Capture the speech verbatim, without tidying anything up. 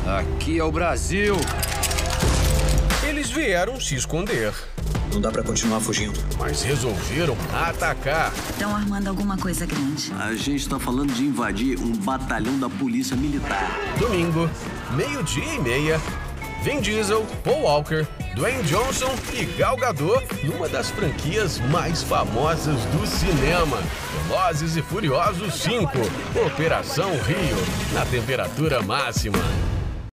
Aqui é o Brasil. Eles vieram se esconder. Não dá pra continuar fugindo. Mas resolveram atacar. Estão armando alguma coisa grande. A gente tá falando de invadir um batalhão da polícia militar. Domingo, meio-dia e meia, Vin Diesel, Paul Walker, Dwayne Johnson e Gal Gadot numa das franquias mais famosas do cinema. Velozes e Furiosos cinco, Operação Rio, na temperatura máxima.